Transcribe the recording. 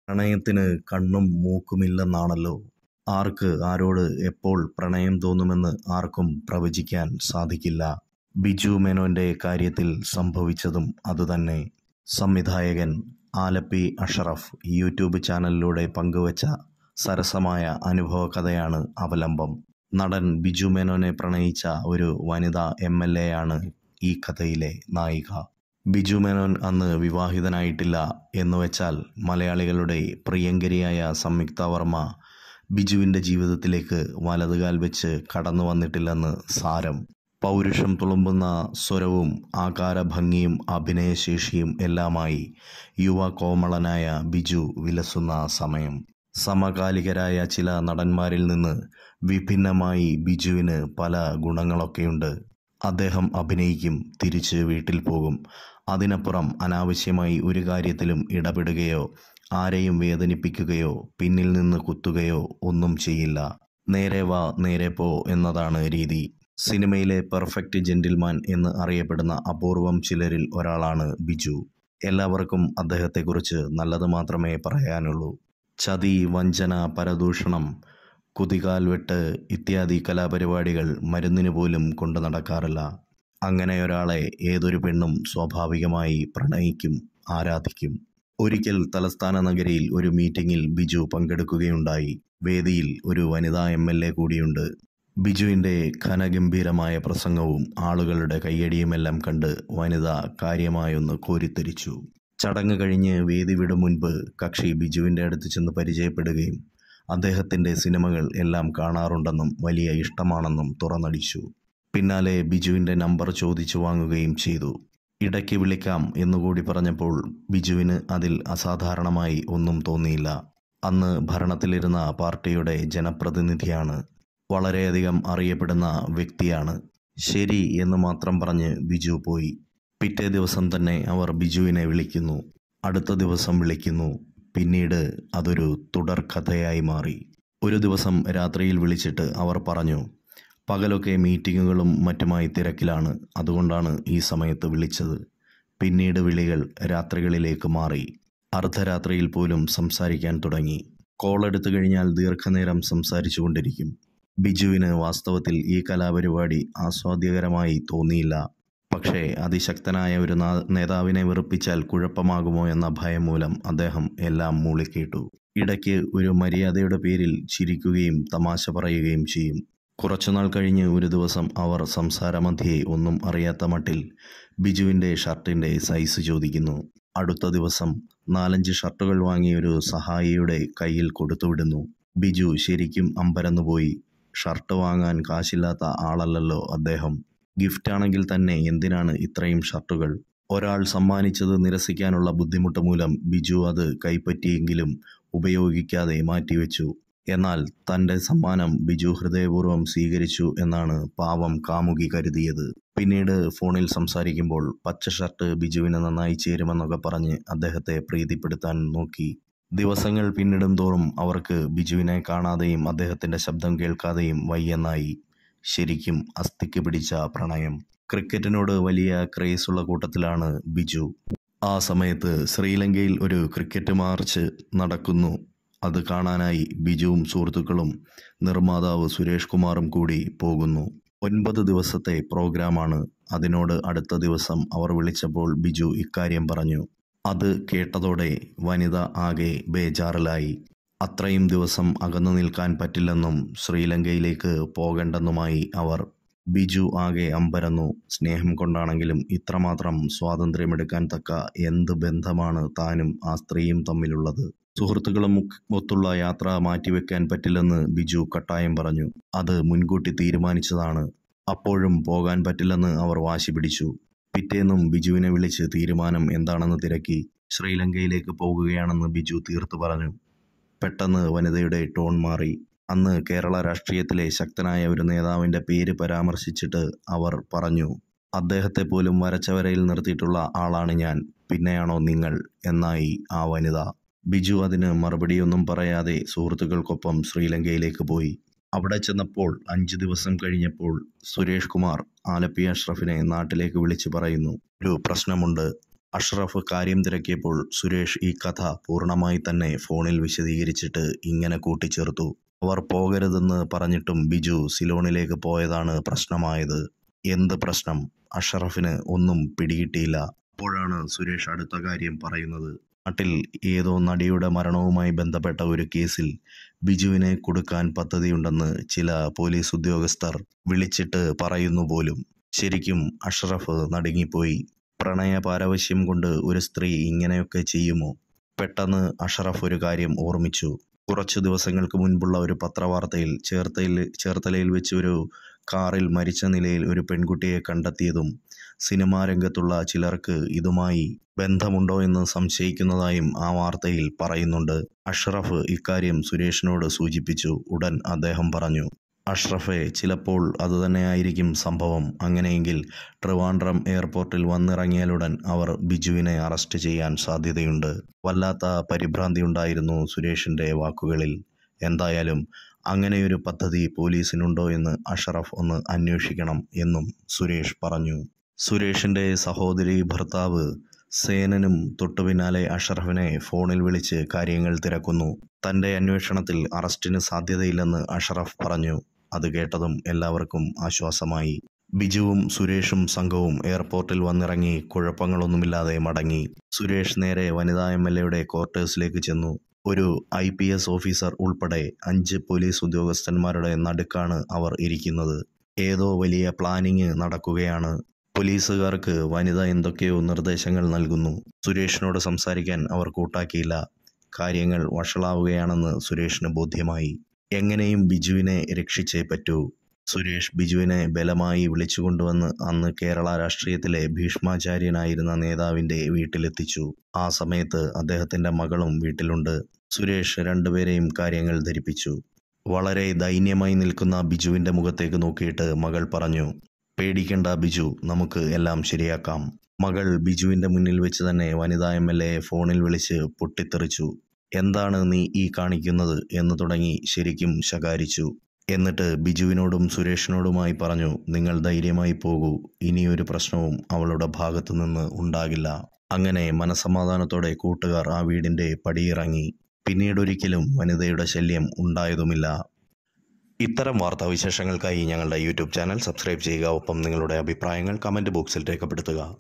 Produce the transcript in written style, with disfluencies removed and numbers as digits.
പ്രണയത്തിന് കണ്ണും മൂക്കുമില്ലെന്നാണല്ലോ. ആർക്ക് ആരോട് എപ്പോൾ പ്രണയം തോന്നുമെന്ന് ആർക്കും പ്രവചിക്കാൻ സാധിക്കില്ല. ബിജു മേനോന്റെ കാര്യത്തിൽ സംഭവിച്ചതും അതുതന്നെ. സംവിധായകൻ ആലപ്പി അഷറഫ് യൂട്യൂബ് ചാനലിലൂടെ പങ്കുവച്ച സരസമായ അനുഭവകഥയാണ് അവലംബം. നടൻ ബിജു മേനോനെ പ്രണയിച്ച ഒരു വനിതാ MLA ആണ് ഈ കഥയിലെ നായിക. ബിജു മേനോൻ അന്ന് വിവാഹിതനായിട്ടില്ല എന്നുവെച്ചാൽ മലയാളികളുടെ പ്രിയങ്കരിയായ സംയുക്ത വർമ്മ ബിജുവിൻ്റെ ജീവിതത്തിലേക്ക് വലതുകാൽ വെച്ച് കടന്നു വന്നിട്ടില്ലെന്ന് സാരം. പൗരുഷം തുളുമ്പുന്ന സ്വരവും ആകാരഭംഗിയും അഭിനയശേഷിയും എല്ലാമായി യുവ കോമളനായ ബിജു വിലസുന്ന സമയം. സമകാലികരായ ചില നടന്മാരിൽ നിന്ന് വിഭിന്നമായി ബിജുവിന് പല ഗുണങ്ങളൊക്കെയുണ്ട്. അദ്ദേഹം അഭിനയിക്കും, തിരിച്ച് വീട്ടിൽ പോകും. അതിനപ്പുറം അനാവശ്യമായി ഒരു കാര്യത്തിലും ഇടപെടുകയോ ആരെയും വേദനിപ്പിക്കുകയോ പിന്നിൽ നിന്ന് കുത്തുകയോ ഒന്നും ചെയ്യില്ല. നേരെ വാ നേരെ പോ എന്നതാണ് രീതി. സിനിമയിലെ പെർഫെക്റ്റ് ജെന്റിൽമാൻ എന്ന് അറിയപ്പെടുന്ന അപൂർവം ചിലരിൽ ഒരാളാണ് ബിജു. എല്ലാവർക്കും അദ്ദേഹത്തെക്കുറിച്ച് നല്ലത് മാത്രമേ പറയാനുള്ളൂ. ചതി, വഞ്ചന, പരദൂഷണം, കുതികാൽവെട്ട് ഇത്യാദി കലാപരിപാടികൾ മരുന്നിന് പോലും കൊണ്ടു നടക്കാറില്ല. അങ്ങനെയൊരാളെ ഏതൊരു പെണ്ണും സ്വാഭാവികമായി പ്രണയിക്കും, ആരാധിക്കും. ഒരിക്കൽ തലസ്ഥാന നഗരിയിൽ ഒരു മീറ്റിംഗിൽ ബിജു പങ്കെടുക്കുകയുണ്ടായി. വേദിയിൽ ഒരു വനിതാ MLA കൂടിയുണ്ട്. ബിജുവിൻ്റെ ഘനഗംഭീരമായ പ്രസംഗവും ആളുകളുടെ കയ്യടിയുമെല്ലാം കണ്ട് വനിത കാര്യമായൊന്ന് കോരിത്തരിച്ചു. ചടങ്ങ് കഴിഞ്ഞ് വേദി വിടും മുൻപ് കക്ഷി ബിജുവിൻ്റെ അടുത്ത് ചെന്ന് പരിചയപ്പെടുകയും അദ്ദേഹത്തിൻ്റെ സിനിമകൾ എല്ലാം കാണാറുണ്ടെന്നും വലിയ ഇഷ്ടമാണെന്നും തുറന്നടിച്ചു. പിന്നാലെ ബിജുവിൻ്റെ നമ്പർ ചോദിച്ചു വാങ്ങുകയും ചെയ്തു. ഇടയ്ക്ക് വിളിക്കാം എന്നുകൂടി പറഞ്ഞപ്പോൾ ബിജുവിന് അതിൽ അസാധാരണമായി ഒന്നും തോന്നിയില്ല. അന്ന് ഭരണത്തിലിരുന്ന പാർട്ടിയുടെ ജനപ്രതിനിധിയാണ്, വളരെയധികം അറിയപ്പെടുന്ന വ്യക്തിയാണ്. ശരി എന്ന് മാത്രം പറഞ്ഞ് ബിജു പോയി. പിറ്റേ ദിവസം തന്നെ അവർ ബിജുവിനെ വിളിക്കുന്നു, അടുത്ത ദിവസം വിളിക്കുന്നു. പിന്നീട് അതൊരു തുടർക്കഥയായി മാറി. ഒരു ദിവസം രാത്രിയിൽ വിളിച്ചിട്ട് അവർ പറഞ്ഞു, പകലൊക്കെ മീറ്റിങ്ങുകളും മറ്റുമായി തിരക്കിലാണ്, അതുകൊണ്ടാണ് ഈ സമയത്ത് വിളിച്ചത്. പിന്നീട് വിളികൾ രാത്രികളിലേക്ക് മാറി. അർദ്ധരാത്രിയിൽ പോലും സംസാരിക്കാൻ തുടങ്ങി. കോൾ എടുത്തു കഴിഞ്ഞാൽ ദീർഘനേരം സംസാരിച്ചു കൊണ്ടിരിക്കും. ബിജുവിന് വാസ്തവത്തിൽ ഈ കലാപരിപാടി ആസ്വാദ്യകരമായി തോന്നിയില്ല. പക്ഷേ അതിശക്തനായ ഒരു നേതാവിനെ വെറുപ്പിച്ചാൽ കുഴപ്പമാകുമോ എന്ന ഭയം മൂലം അദ്ദേഹം എല്ലാം മൂളിക്കേട്ടു. ഇടയ്ക്ക് ഒരു മര്യാദയുടെ പേരിൽ ചിരിക്കുകയും തമാശ പറയുകയും ചെയ്യും. കുറച്ചുനാൾ കഴിഞ്ഞ് ഒരു ദിവസം അവർ സംസാരമധ്യേ ഒന്നും അറിയാത്ത മട്ടിൽ ബിജുവിൻ്റെ ഷർട്ടിൻ്റെ സൈസ് ചോദിക്കുന്നു. അടുത്ത ദിവസം 4-5 ഷർട്ടുകൾ വാങ്ങി ഒരു സഹായിയുടെ കയ്യിൽ കൊടുത്തുവിടുന്നു. ബിജു ശരിക്കും അമ്പരന്നുപോയി. ഷർട്ട് വാങ്ങാൻ കാശില്ലാത്ത ആളല്ലല്ലോ അദ്ദേഹം. ഗിഫ്റ്റാണെങ്കിൽ തന്നെ എന്തിനാണ് ഇത്രയും ഷർട്ടുകൾ? ഒരാൾ സമ്മാനിച്ചത് നിരസിക്കാനുള്ള ബുദ്ധിമുട്ട് മൂലം ബിജു അത് കൈപ്പറ്റിയെങ്കിലും ഉപയോഗിക്കാതെ മാറ്റിവെച്ചു. എന്നാൽ തൻ്റെ സമ്മാനം ബിജു ഹൃദയപൂർവ്വം സ്വീകരിച്ചു എന്നാണ് പാവം കാമുകി കരുതിയത്. പിന്നീട് ഫോണിൽ സംസാരിക്കുമ്പോൾ പച്ച ഷർട്ട് ബിജുവിന് നന്നായി ചേരുമെന്നൊക്കെ പറഞ്ഞ് അദ്ദേഹത്തെ പ്രീതിപ്പെടുത്താൻ നോക്കി. ദിവസങ്ങൾ പിന്നിടും തോറും അവർക്ക് ബിജുവിനെ കാണാതെയും അദ്ദേഹത്തിൻ്റെ ശബ്ദം കേൾക്കാതെയും വയ്യെന്നായി. ശരിക്കും അസ്ഥിക്ക് പിടിച്ച പ്രണയം. ക്രിക്കറ്റിനോട് വലിയ ക്രേസുള്ള കൂട്ടത്തിലാണ് ബിജു. ആ സമയത്ത് ശ്രീലങ്കയിൽ ഒരു ക്രിക്കറ്റ് മാർച്ച് നടക്കുന്നു. അത് കാണാനായി ബിജുവും സുഹൃത്തുക്കളും നിർമ്മാതാവ് സുരേഷ് കുമാറും കൂടി പോകുന്നു. 9 ദിവസത്തെ പ്രോഗ്രാമാണ്. അതിനോട് അടുത്ത ദിവസം അവർ വിളിച്ചപ്പോൾ ബിജു ഇക്കാര്യം പറഞ്ഞു. അത് കേട്ടതോടെ വനിത ആകെ ബേജാറിലായി. അത്രയും ദിവസം അകന്നു നിൽക്കാൻ പറ്റില്ലെന്നും ശ്രീലങ്കയിലേക്ക് പോകണ്ടെന്നുമായി അവർ. ബിജു ആകെ അമ്പരന്നു. സ്നേഹം കൊണ്ടാണെങ്കിലും ഇത്രമാത്രം സ്വാതന്ത്ര്യമെടുക്കാൻ തക്ക എന്ത് ബന്ധമാണ് താനും ആ സ്ത്രീയും തമ്മിലുള്ളത്? സുഹൃത്തുക്കളും ഒത്തുള്ള യാത്ര മാറ്റിവെക്കാൻ പറ്റില്ലെന്ന് ബിജു കട്ടായം പറഞ്ഞു. അത് മുൻകൂട്ടി തീരുമാനിച്ചതാണ്. അപ്പോഴും പോകാൻ പറ്റില്ലെന്ന് അവർ വാശി പിടിച്ചു. പിറ്റേന്നും ബിജുവിനെ വിളിച്ച് തീരുമാനം എന്താണെന്ന് തിരക്കി. ശ്രീലങ്കയിലേക്ക് പോകുകയാണെന്ന് ബിജു തീർത്തു പറഞ്ഞു. പെട്ടെന്ന് വനിതയുടെ ടോൺ മാറി. അന്ന് കേരള രാഷ്ട്രീയത്തിലെ ശക്തനായ ഒരു നേതാവിൻ്റെ പേര് പരാമർശിച്ചിട്ട് അവർ പറഞ്ഞു, അദ്ദേഹത്തെ പോലും വരച്ചവരയിൽ നിർത്തിയിട്ടുള്ള ആളാണ് ഞാൻ, പിന്നെയാണോ നിങ്ങൾ എന്നായി ആ വനിത. ബിജു അതിന് മറുപടിയൊന്നും പറയാതെ സുഹൃത്തുക്കൾക്കൊപ്പം ശ്രീലങ്കയിലേക്ക് പോയി. അവിടെ ചെന്നപ്പോൾ 5 ദിവസം കഴിഞ്ഞപ്പോൾ സുരേഷ് കുമാർ ആലപ്പി അഷ്റഫിനെ നാട്ടിലേക്ക് വിളിച്ചു പറയുന്നു, ഒരു പ്രശ്നമുണ്ട്. അഷ്റഫ് കാര്യം തിരക്കിയപ്പോൾ സുരേഷ് ഈ കഥ പൂർണ്ണമായി തന്നെ ഫോണിൽ വിശദീകരിച്ചിട്ട് ഇങ്ങനെ കൂട്ടിച്ചേർത്തു. അവർ പോകരുതെന്ന് പറഞ്ഞിട്ടും ബിജു സിലോണിലേക്ക് പോയതാണ് പ്രശ്നമായത്. എന്ത് പ്രശ്നം? അഷ്റഫിന് ഒന്നും പിടികിട്ടിയില്ല. അപ്പോഴാണ് സുരേഷ് അടുത്ത കാര്യം പറയുന്നത്. നാട്ടിൽ ഏതോ നടിയുടെ മരണവുമായി ബന്ധപ്പെട്ട ഒരു കേസിൽ ബിജുവിനെ കൊടുക്കാൻ പദ്ധതിയുണ്ടെന്ന് ചില പോലീസ് ഉദ്യോഗസ്ഥർ വിളിച്ചിട്ട് പറയുന്നു പോലും. ശരിക്കും അഷ്റഫ് നടുങ്ങിപ്പോയി. പ്രണയ പാരവശ്യം കൊണ്ട് ഒരു സ്ത്രീ ഇങ്ങനെയൊക്കെ ചെയ്യുമോ? പെട്ടെന്ന് അഷ്റഫ് ഒരു കാര്യം ഓർമ്മിച്ചു. കുറച്ചു ദിവസങ്ങൾക്ക് മുൻപുള്ള ഒരു പത്രവാർത്തയിൽ ചേർത്തലയിൽ വെച്ച് ഒരു കാറിൽ മരിച്ച നിലയിൽ ഒരു പെൺകുട്ടിയെ കണ്ടെത്തിയതും സിനിമാ രംഗത്തുള്ള ചിലർക്ക് ഇതുമായി ബന്ധമുണ്ടോ എന്ന് സംശയിക്കുന്നതായും ആ വാർത്തയിൽ പറയുന്നുണ്ട്. അഷ്റഫ് ഇക്കാര്യം സുരേഷിനോട് സൂചിപ്പിച്ചു. ഉടൻ അദ്ദേഹം പറഞ്ഞു, അഷ്റഫെ, ചിലപ്പോൾ അതുതന്നെയായിരിക്കും സംഭവം. അങ്ങനെയെങ്കിൽ ട്രിവാൻഡ്രം എയർപോർട്ടിൽ വന്നിറങ്ങിയാലുടൻ അവർ ബിജുവിനെ അറസ്റ്റ് ചെയ്യാൻ സാധ്യതയുണ്ട്. വല്ലാത്ത പരിഭ്രാന്തിയുണ്ടായിരുന്നു സുരേഷിന്റെ വാക്കുകളിൽ. എന്തായാലും അങ്ങനെയൊരു പദ്ധതി പോലീസിനുണ്ടോ എന്ന് അഷ്റഫ് ഒന്ന് അന്വേഷിക്കണം എന്നും സുരേഷ് പറഞ്ഞു. സുരേഷിന്റെ സഹോദരി ഭർത്താവ് സേനനും തൊട്ടുപിന്നാലെ അഷ്റഫിനെ ഫോണിൽ വിളിച്ച് കാര്യങ്ങൾ തിരക്കുന്നു. തന്റെ അന്വേഷണത്തിൽ അറസ്റ്റിന് സാധ്യതയില്ലെന്ന് അഷ്റഫ് പറഞ്ഞു. അത് കേട്ടതും എല്ലാവർക്കും ആശ്വാസമായി. ബിജുവും സുരേഷും സംഘവും എയർപോർട്ടിൽ വന്നിറങ്ങി കുഴപ്പങ്ങളൊന്നുമില്ലാതെ മടങ്ങി. സുരേഷ് നേരെ വനിതാ MLAയുടെ ക്വാർട്ടേഴ്സിലേക്ക് ചെന്നു. ഒരു IPS ഓഫീസർ ഉൾപ്പെടെ 5 പോലീസ് ഉദ്യോഗസ്ഥന്മാരുടെ നടുക്കാണ് അവർ ഇരിക്കുന്നത്. ഏതോ വലിയ പ്ലാനിങ് നടക്കുകയാണ്. പോലീസുകാർക്ക് വനിത എന്തൊക്കെയോ നിർദ്ദേശങ്ങൾ നൽകുന്നു. സുരേഷിനോട് സംസാരിക്കാൻ അവർ കൂട്ടാക്കിയില്ല. കാര്യങ്ങൾ വഷളാവുകയാണെന്ന് സുരേഷിന് ബോധ്യമായി. എങ്ങനെയും ബിജുവിനെ രക്ഷിച്ചേ പറ്റൂ. സുരേഷ് ബിജുവിനെ ബലമായി വിളിച്ചുകൊണ്ടുവന്ന് അന്ന് കേരള രാഷ്ട്രീയത്തിലെ ഭീഷ്മാചാര്യനായിരുന്ന നേതാവിന്റെ വീട്ടിലെത്തിച്ചു. ആ സമയത്ത് അദ്ദേഹത്തിന്റെ മകളും വീട്ടിലുണ്ട്. സുരേഷ് രണ്ടുപേരെയും കാര്യങ്ങൾ ധരിപ്പിച്ചു. വളരെ ദൈന്യമായി നിൽക്കുന്ന ബിജുവിന്റെ മുഖത്തേക്ക് നോക്കിയിട്ട് മകൾ പറഞ്ഞു, പേടിക്കണ്ട ബിജു, നമുക്ക് എല്ലാം ശരിയാക്കാം. മകൾ ബിജുവിന്റെ മുന്നിൽ വെച്ച് തന്നെ വനിതാ MLA ഫോണിൽ വിളിച്ച് പൊട്ടിത്തെറിച്ചു. എന്താണ് നീ ഈ കാണിക്കുന്നത് എന്ന് തുടങ്ങി ശരിക്കും ശകാരിച്ചു. എന്നിട്ട് ബിജുവിനോടും സുരേഷിനോടുമായി പറഞ്ഞു, നിങ്ങൾ ധൈര്യമായി പോകൂ, ഇനിയൊരു പ്രശ്നവും അവളുടെ ഭാഗത്തു നിന്ന് ഉണ്ടാകില്ല. അങ്ങനെ മനസമാധാനത്തോടെ കൂട്ടുകാർ ആ വീടിന്റെ പടിയിറങ്ങി. പിന്നീടൊരിക്കലും വനിതയുടെ ശല്യം ഉണ്ടായതുമില്ല. ഇത്തരം വാർത്താവിശേഷങ്ങൾക്കായി ഞങ്ങളുടെ YouTube ചാനൽ സബ്സ്ക്രൈബ് ചെയ്യുക. ഒപ്പം നിങ്ങളുടെ അഭിപ്രായങ്ങൾ കമന്റ് ബോക്സിൽ രേഖപ്പെടുത്തുക.